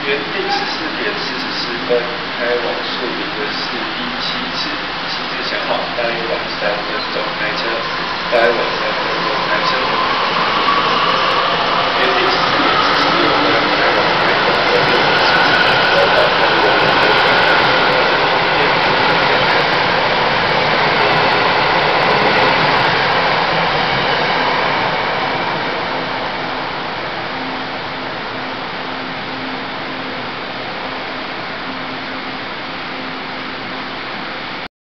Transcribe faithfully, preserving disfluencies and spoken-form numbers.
原定十四点四十四分开往树林的是一七值，旗帜想好，大约晚三分钟开车，大约晚三分钟开车。